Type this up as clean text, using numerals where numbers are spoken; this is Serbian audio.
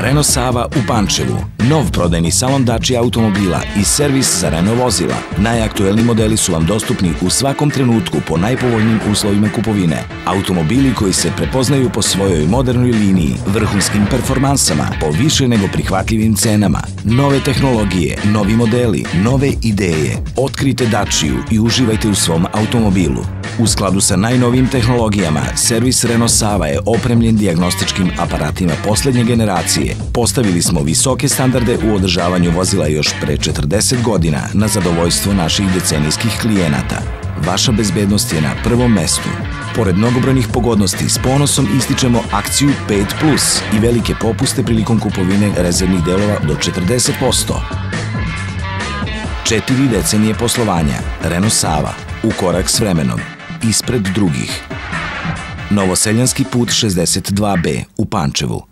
Renault Sava u Pančevu, nov prodajni salon Dacia automobila i servis za Renault vozila. Najaktuelniji modeli su vam dostupni u svakom trenutku po najpovoljnijim uslovima kupovine. Automobili koji se prepoznaju po svojoj modernoj liniji, vrhunskim performansama, po više nego prihvatljivim cenama. Nove tehnologije, novi modeli, nove ideje. Otkrijte Daciu i uživajte u svom automobilu. U skladu sa najnovijim tehnologijama, servis Renault Sava je opremljen dijagnostičkim aparatima poslednje generacije. Postavili smo visoke standarde u održavanju vozila još pre 40 godina na zadovoljstvo naših decenijskih klijenata. Vaša bezbednost je na prvom mestu. Pored mnogobrojnih pogodnosti, s ponosom ističemo akciju 5+ i velike popuste prilikom kupovine rezervnih delova do 40%. 4 decenije poslovanja. Renault Sava. U korak s vremenom. Ispred drugih. Novoseljanski put 62B u Pančevu.